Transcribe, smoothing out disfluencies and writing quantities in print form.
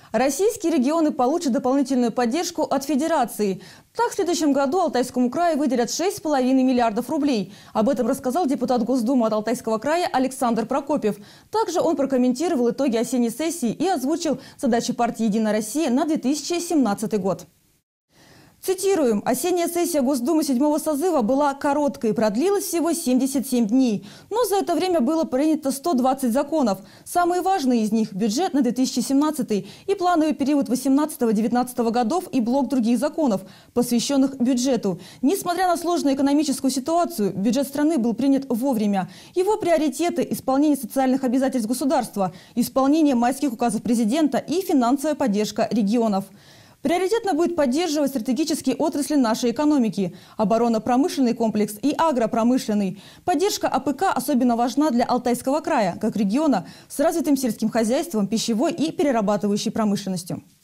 Российские регионы получат дополнительную поддержку от Федерации. Так, в следующем году Алтайскому краю выделят 6,5 миллиардов рублей. Об этом рассказал депутат Госдумы от Алтайского края Александр Прокопьев. Также он прокомментировал итоги осенней сессии и озвучил задачи партии «Единая Россия» на 2017 год. Цитируем. Осенняя сессия Госдумы 7-го созыва была короткой, продлилась всего 77 дней. Но за это время было принято 120 законов. Самые важные из них – бюджет на 2017 и плановый период 18-19 годов и блок других законов, посвященных бюджету. Несмотря на сложную экономическую ситуацию, бюджет страны был принят вовремя. Его приоритеты – исполнение социальных обязательств государства, исполнение майских указов президента и финансовая поддержка регионов. Приоритетно будет поддерживать стратегические отрасли нашей экономики – оборонно-промышленный комплекс и агропромышленный. Поддержка АПК особенно важна для Алтайского края, как региона с развитым сельским хозяйством, пищевой и перерабатывающей промышленностью.